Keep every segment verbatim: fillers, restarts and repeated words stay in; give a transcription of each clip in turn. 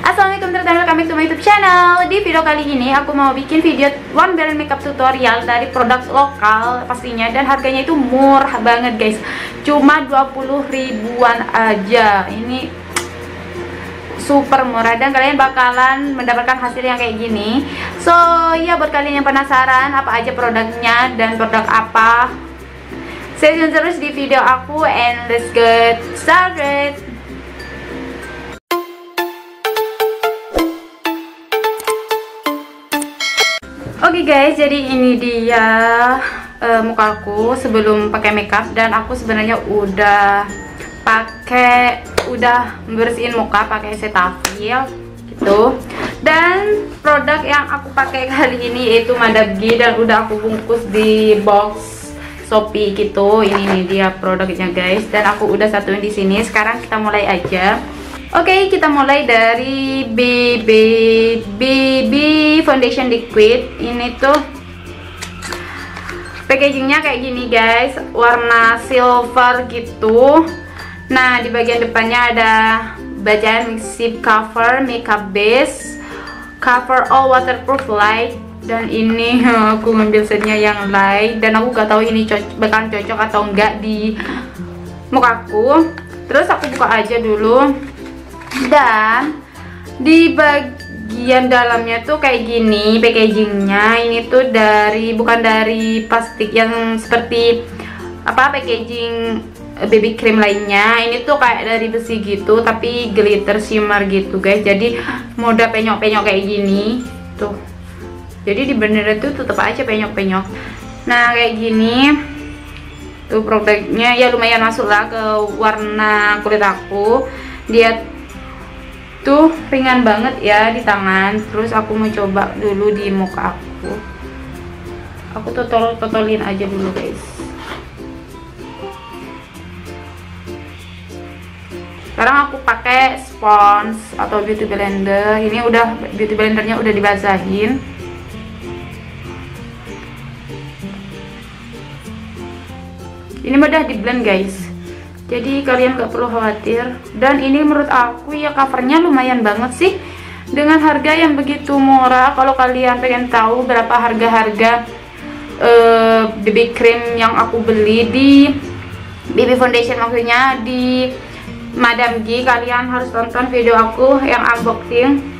Assalamualaikum teman-teman, welcome back to my YouTube channel. Di video kali ini aku mau bikin video one brand makeup tutorial dari produk lokal pastinya, dan harganya itu murah banget guys, cuma dua puluh ribuan aja. Ini super murah dan kalian bakalan mendapatkan hasil yang kayak gini. So ya, buat kalian yang penasaran apa aja produknya dan produk apa, stay tune terus di video aku, and let's get started. Oke okay guys, jadi ini dia uh, mukaku sebelum pakai makeup, dan aku sebenarnya udah pakai udah bersihin muka pakai Cetaphil gitu. Dan produk yang aku pakai kali ini yaitu Madabgi, dan udah aku bungkus di box Shopee gitu. Ini nih dia produknya guys, dan aku udah satuin di sini. Sekarang kita mulai aja. Oke, okay, kita mulai dari B B B B Foundation Liquid. Ini tuh packagingnya kayak gini guys, warna silver gitu. Nah, di bagian depannya ada bacaan Sip Cover Makeup Base, Cover All Waterproof Light. Dan ini aku ngambil setnya yang light, dan aku gak tahu ini co bakalan cocok atau enggak di mukaku. Terus aku buka aja dulu. Dan di bagian dalamnya tuh kayak gini packagingnya. Ini tuh dari bukan dari plastik yang seperti apa packaging baby cream lainnya. Ini tuh kayak dari besi gitu, tapi glitter shimmer gitu guys. Jadi mode penyok-penyok kayak gini tuh. Jadi di beneran tuh tetap aja penyok-penyok. Nah kayak gini tuh produknya, ya lumayan masuk lah ke warna kulit aku. Dia tuh ringan banget ya di tangan. Terus aku mau coba dulu di muka aku. Aku totol-totolin aja dulu guys. Sekarang aku pakai spons atau beauty blender. Ini udah beauty blendernya udah dibasahin. Ini mudah di blend guys, jadi kalian gak perlu khawatir. Dan ini menurut aku ya covernya lumayan banget sih, dengan harga yang begitu murah. Kalau kalian pengen tahu berapa harga-harga uh, B B cream yang aku beli di B B Foundation, maksudnya di Madabgi, kalian harus tonton video aku yang unboxing.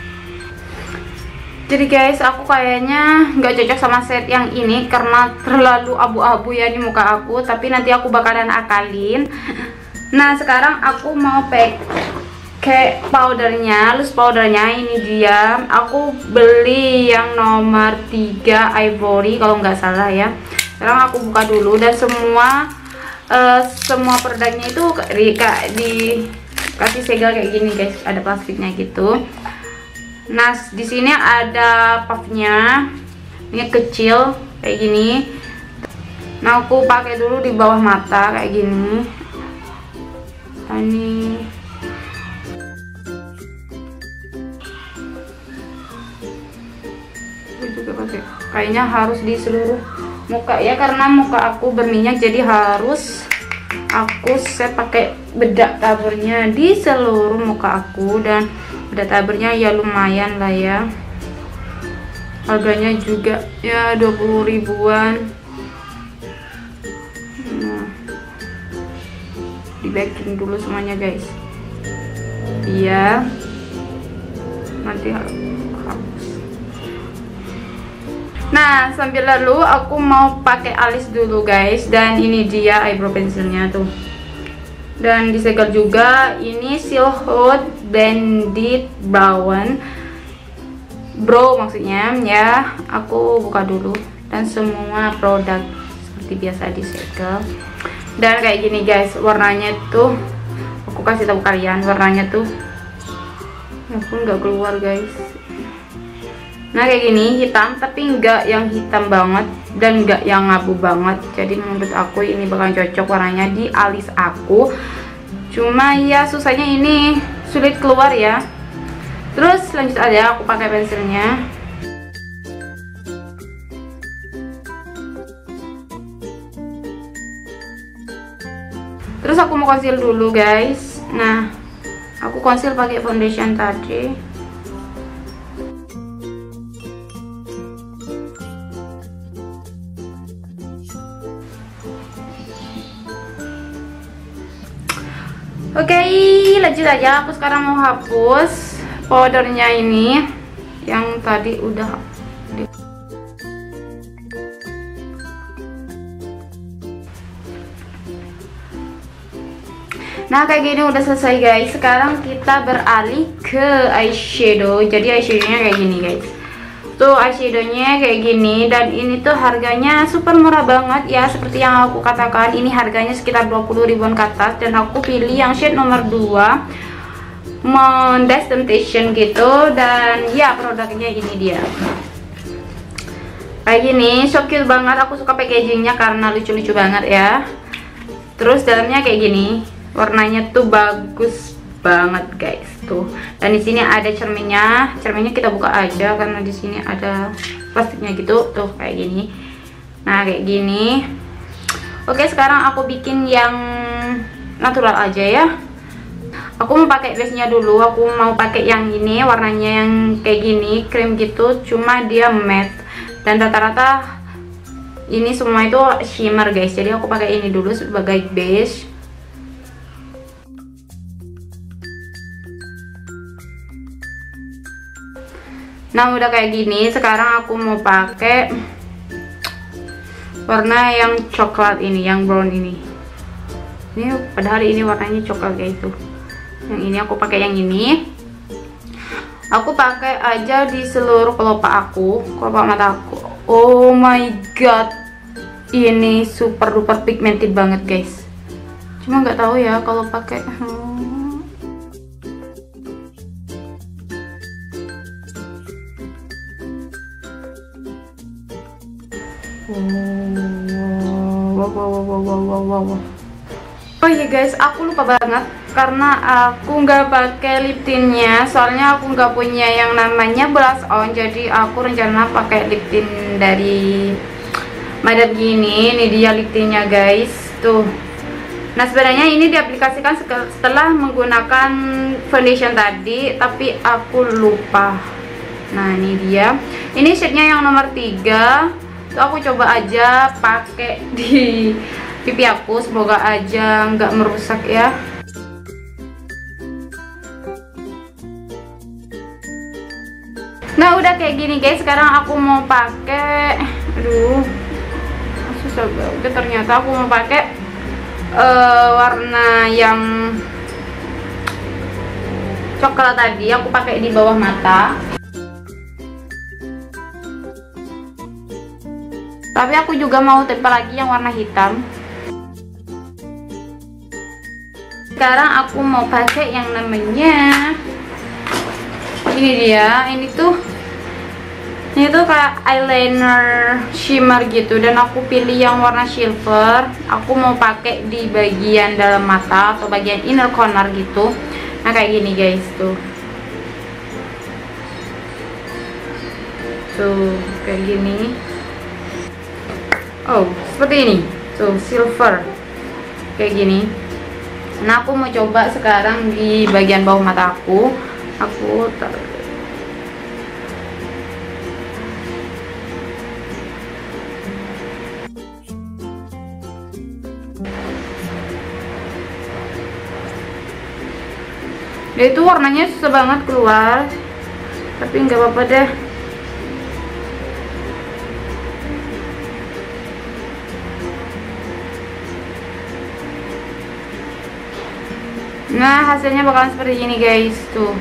Jadi guys, aku kayaknya nggak cocok sama set yang ini karena terlalu abu-abu ya di muka aku, tapi nanti aku bakalan akalin. Nah sekarang aku mau pakai powdernya, loose powdernya. Ini dia, aku beli yang nomor tiga Ivory kalau nggak salah ya. Sekarang aku buka dulu, dan semua uh, semua produknya itu kayak dikasih segel kayak gini guys, ada plastiknya gitu. Nah di sini ada puffnya, ini kecil kayak gini. Nah aku pakai dulu di bawah mata kayak gini. Ini aku juga pakai, kayaknya harus di seluruh muka ya, karena muka aku berminyak, jadi harus aku set pakai bedak taburnya di seluruh muka aku. Dan bedak taburnya ya lumayan lah ya, harganya juga ya dua puluh ribuan. Nah, di backing dulu semuanya guys, iya nanti harus. Nah sambil lalu aku mau pakai alis dulu guys, dan ini dia eyebrow pensilnya tuh, dan disegel juga. Ini Silhouette Bandit Brown Brow maksudnya ya. Aku buka dulu, dan semua produk seperti biasa disegel. Dan kayak gini guys warnanya tuh, aku kasih tahu kalian warnanya tuh, ya pun nggak keluar guys. Nah kayak gini hitam, tapi nggak yang hitam banget dan nggak yang abu banget. Jadi menurut aku ini bakal cocok warnanya di alis aku. Cuma ya susahnya ini sulit keluar ya. Terus lanjut aja aku pakai pensilnya. Terus aku mau conceal dulu guys. Nah Aku conceal pakai foundation tadi. Oke, okay, lanjut aja. Aku sekarang mau hapus powdernya ini yang tadi udah di... Nah, kayak gini udah selesai guys. Sekarang kita beralih ke eyeshadow. Jadi eyeshadownya kayak gini guys. Tuh eyeshadownya kayak gini, dan ini tuh harganya super murah banget ya. Seperti yang aku katakan, ini harganya sekitar dua puluh ribuan ke atas, dan aku pilih yang shade nomor dua, Mondays Temptation gitu. Dan ya, produknya ini dia kayak gini, so cute banget. Aku suka packagingnya karena lucu-lucu banget ya. Terus dalamnya kayak gini, warnanya tuh bagus banget guys tuh. Dan di sini ada cerminnya. Cerminnya kita buka aja karena di sini ada plastiknya gitu tuh, kayak gini. Nah, kayak gini. Oke, sekarang aku bikin yang natural aja ya. Aku mau pakai base-nya dulu. Aku mau pakai yang ini, warnanya yang kayak gini, krim gitu, cuma dia matte. Dan rata-rata ini semua itu shimmer guys. Jadi aku pakai ini dulu sebagai base. Nah, udah kayak gini. Sekarang aku mau pakai warna yang coklat ini, yang brown ini. Ini padahal ini warnanya coklat kayak itu. Yang ini aku pakai yang ini. Aku pakai aja di seluruh kelopak aku, kelopak mata aku. Oh my god, ini super duper pigmented banget guys. Cuma nggak tahu ya kalau pakai. Wow, wow, wow, wow, wow, wow, wow. Oh iya guys, aku lupa banget karena aku nggak pakai lip tintnya. Soalnya aku nggak punya yang namanya blush on. Jadi aku rencana pakai lip tint dari Madam gini. Ini dia lip tintnya guys, tuh. Nah, sebenarnya ini diaplikasikan setelah menggunakan foundation tadi, tapi aku lupa. Nah, ini dia. Ini shade-nya yang nomor tiga. Tuh, aku coba aja pakai di pipi aku, semoga aja nggak merusak ya. Nah, udah kayak gini guys. Sekarang aku mau pakai, aduh susah banget. Ternyata aku mau pakai uh, warna yang coklat tadi. Aku pakai di bawah mata. Tapi aku juga mau tempel lagi yang warna hitam. Sekarang aku mau pakai yang namanya ini dia. Ini tuh ini tuh kayak eyeliner shimmer gitu, dan aku pilih yang warna silver. Aku mau pakai di bagian dalam mata atau bagian inner corner gitu. Nah, kayak gini guys tuh. Tuh, kayak gini. Oh, seperti ini. Tuh, silver. Kayak gini. Nah, aku mau coba sekarang di bagian bawah mata aku. Aku taruh. Dia itu warnanya susah banget keluar, tapi nggak apa-apa deh. Nah, hasilnya bakalan seperti ini guys, tuh.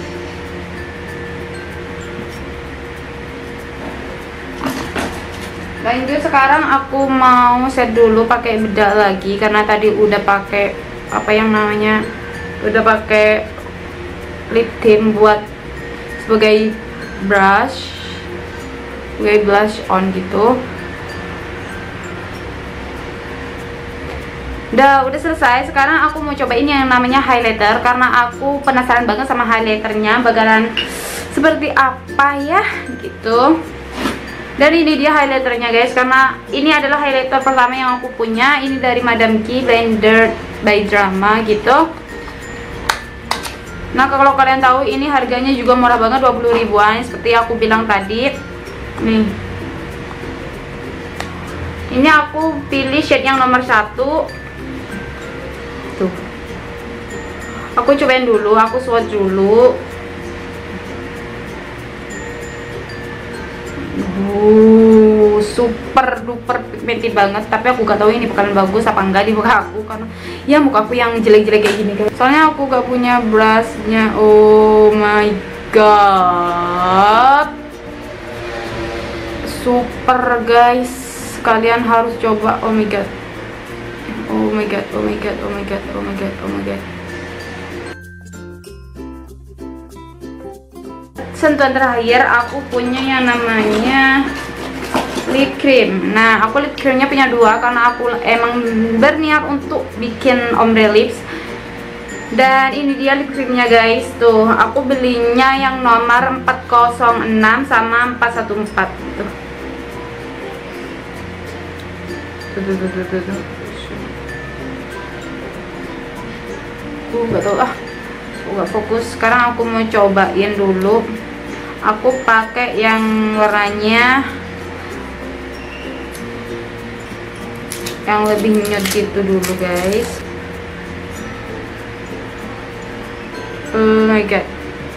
Nah, itu sekarang aku mau set dulu pakai bedak lagi karena tadi udah pakai apa yang namanya, udah pakai lip tint buat sebagai brush, sebagai blush on gitu. Udah, udah selesai. Sekarang aku mau cobain yang namanya highlighter karena aku penasaran banget sama highlighternya bakalan seperti apa ya gitu. Dan ini dia highlighternya guys, karena ini adalah highlighter pertama yang aku punya. Ini dari Madam Key Blender by Drama gitu. Nah, kalau kalian tahu ini harganya juga murah banget, dua puluh ribuan seperti aku bilang tadi. Nih. Ini aku pilih shade yang nomor satu. Tuh. Aku cobain dulu, aku swatch dulu. Uh, super duper pigmented banget, tapi aku gak tahu ini bakalan bagus apa enggak di muka aku, karena ya muka aku yang jelek-jelek kayak gini guys. Soalnya aku gak punya brushnya. Oh my god, super guys, kalian harus coba. Oh my god, oh my god, oh my god, oh my god, oh my god, oh my god. Sentuhan terakhir aku punya yang namanya lip cream. Nah, aku lip creamnya punya dua karena aku emang berniat untuk bikin ombre lips. Dan ini dia lip creamnya guys. Tuh, aku belinya yang nomor empat nol enam sama empat satu empat. Tuh. Tuh, tuh, tuh, tuh, tuh, tuh. Uh, gak tau ah. Aku gak fokus. Sekarang aku mau cobain dulu. Aku pakai yang warnanya yang lebih nude gitu dulu guys. Oh my god,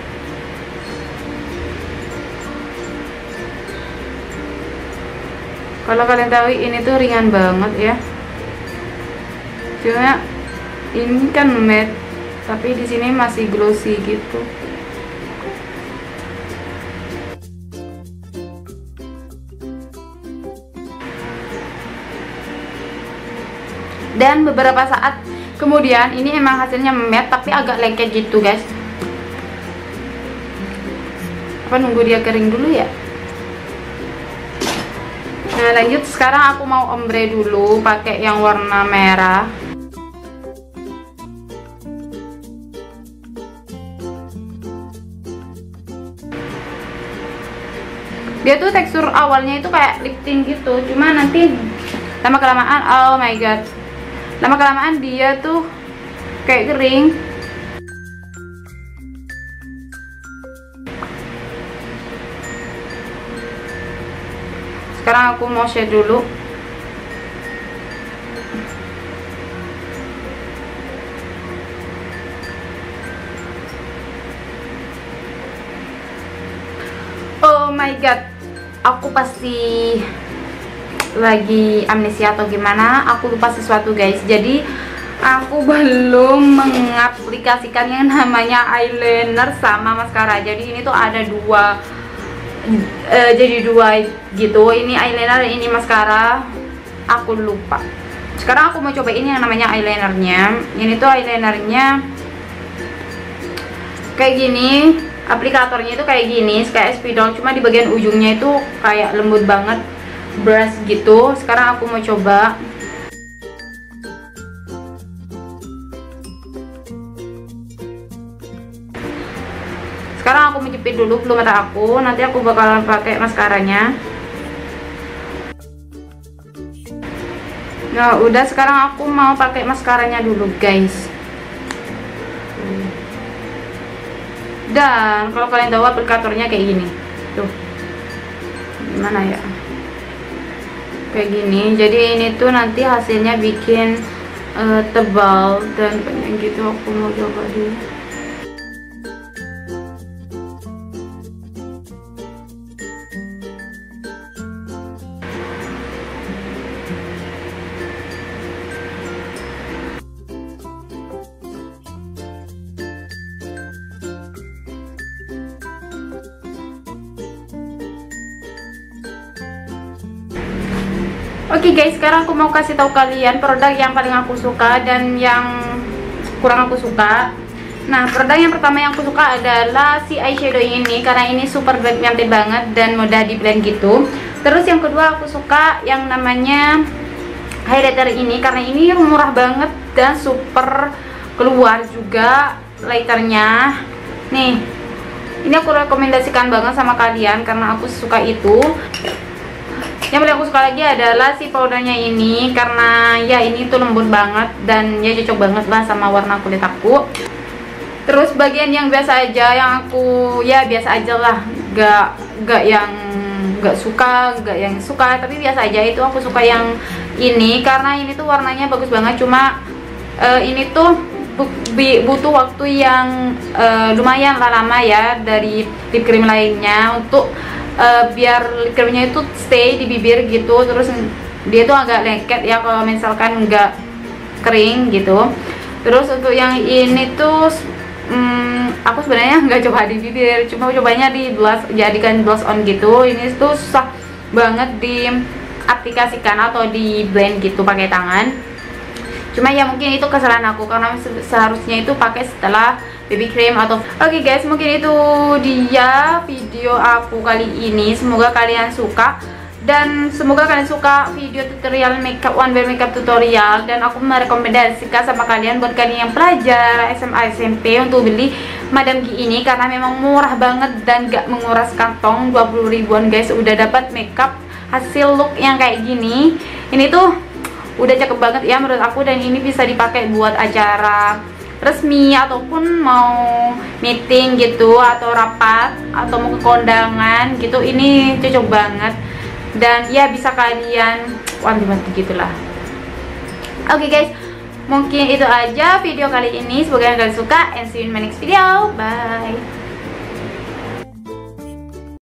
kalau kalian tahu ini tuh ringan banget ya, cuma ini kan matte tapi di sini masih glossy gitu. Dan beberapa saat kemudian ini emang hasilnya matte tapi agak lengket gitu guys. Apa nunggu dia kering dulu ya? Nah, lanjut sekarang aku mau ombre dulu pakai yang warna merah. Dia tuh tekstur awalnya itu kayak lip tint gitu, cuma nanti lama kelamaan, oh my god, lama kelamaan dia tuh kayak kering. Sekarang aku mau shade dulu. Oh my god, aku pasti lagi amnesia atau gimana, aku lupa sesuatu guys. Jadi aku belum mengaplikasikan yang namanya eyeliner sama maskara. Jadi ini tuh ada dua uh, jadi dua gitu, ini eyeliner, ini maskara. Aku lupa. Sekarang aku mau coba ini yang namanya eyelinernya. Ini tuh eyelinernya kayak gini, aplikatornya itu kayak gini, kayak spidol, cuma di bagian ujungnya itu kayak lembut banget, brush gitu. Sekarang aku mau coba. Sekarang aku menjepit dulu bulu mata aku, nanti aku bakalan pakai maskaranya. Nah, udah, sekarang aku mau pakai maskaranya dulu guys. Dan kalau kalian tahu aplikatornya kayak gini tuh, gimana ya, kayak gini. Jadi ini tuh nanti hasilnya bikin uh, tebal dan banyak gitu. Aku mau coba dulu. Oke okay guys, sekarang aku mau kasih tahu kalian produk yang paling aku suka dan yang kurang aku suka. Nah, produk yang pertama yang aku suka adalah si eyeshadow ini, karena ini super pigmented banget dan mudah di blend gitu. Terus yang kedua aku suka yang namanya highlighter ini, karena ini murah banget dan super keluar juga lighternya. Nih, ini aku rekomendasikan banget sama kalian karena aku suka itu. Yang paling aku suka lagi adalah si powdernya ini, karena ya ini tuh lembut banget dan ya cocok banget lah sama warna kulit aku. Terus bagian yang biasa aja, yang aku ya biasa aja lah, gak gak yang gak suka, gak yang suka, tapi biasa aja. Itu aku suka yang ini karena ini tuh warnanya bagus banget. Cuma uh, ini tuh butuh waktu yang uh, lumayan lama ya dari lip cream lainnya untuk uh, biar lip creamnya itu stay di bibir gitu. Terus dia tuh agak lengket ya kalau misalkan nggak kering gitu. Terus untuk yang ini tuh Hmm, aku sebenarnya nggak coba di bibir, cuma cobanya di blush, jadikan blush on gitu. Ini tuh susah banget diaplikasikan atau di blend gitu pakai tangan. Cuma ya mungkin itu kesalahan aku karena seharusnya itu pakai setelah baby cream atau. Oke okay guys, mungkin itu dia video aku kali ini. Semoga kalian suka. Dan semoga kalian suka video tutorial makeup one way makeup tutorial. Dan aku merekomendasikan sama kalian buat kalian yang pelajar S M A S M P untuk beli Madam Gi ini karena memang murah banget dan gak menguras kantong. Dua puluh ribuan guys udah dapat makeup hasil look yang kayak gini. Ini tuh udah cakep banget ya menurut aku. Dan ini bisa dipakai buat acara resmi ataupun mau meeting gitu, atau rapat, atau mau ke kondangan gitu. Ini cocok banget. Dan ya bisa kalian wanti-wanti gitulah. Oke okay guys, mungkin itu aja video kali ini. Semoga kalian suka, and see you in my next video. Bye.